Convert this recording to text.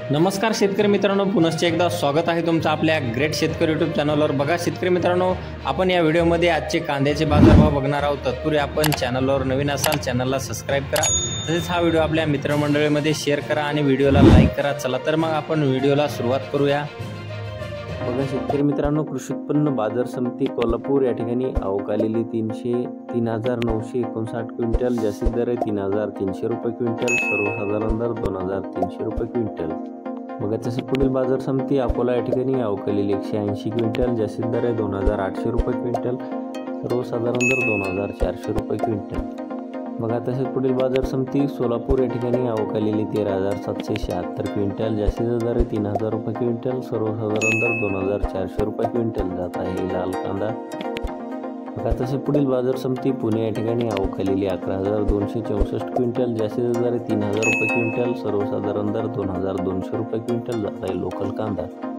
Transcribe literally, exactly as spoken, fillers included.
नमस्कार शेतकरी मित्रांनो, पुनश्च एकदा स्वागत आहे तुमचं आपल्या ग्रेट शेतकरी यूट्यूब चॅनलवर। बघा शेतकरी मित्रांनो, आपण या व्हिडिओमध्ये आजचे कांद्याचे बाजारभाव बघणार आहोत। तत्पूर्वी आपण चॅनलवर नवीन असाल चॅनलला सबस्क्राइब करा, तसेच हा व्हिडिओ आपल्या मित्रमंडळीमध्ये शेअर करा आणि व्हिडिओला लाईक करा। चला तर मग आपण व्हिडिओला सुरुवात करूया। बघा शेतकरी मित्रांनो, कृषी उत्पन्न बाजार समिती कोल्हापूर या ठिकाणी आवक आलेली तीनशे तीन हजार नऊशे एकोणसाठ क्विंटल, जास्तीत दर तीन हजार तीनशे रुपये क्विंटल, सर्वसाधारण दर दोन हजार तीनशे रुपये क्विंटल। बघा तसे पुढील बाजार समिती अकोला या ठिकाणी आवक आलेली एकशे ऐंशी क्विंटल, जास्तीत दर आहे दोन हजार आठशे रुपये क्विंटल, सर्वसाधारण दर दोन हजार चारशे रुपये क्विंटल। बघा तसेच पुढील बाजार समिती सोलापूर या ठिकाणी आवक आलेली तेरा हजार सातशे शहात्तर क्विंटल, जास्तीत दर आहे तीन हजार रुपये क्विंटल, सर्वसाधारण दर दोन हजार चारशे रुपये क्विंटल जात आहे लाल कांदा। बघा तसे पुढील बाजार समिती पुणे या ठिकाणी आवक आलेली अकरा हजार दोनशे चौसष्ट क्विंटल, जास्तीत दर आहे तीन हजार रुपये क्विंटल, सर्वसाधारण दर दोन हजार दोनशे रुपये क्विंटल जात आहे लोकल कांदा।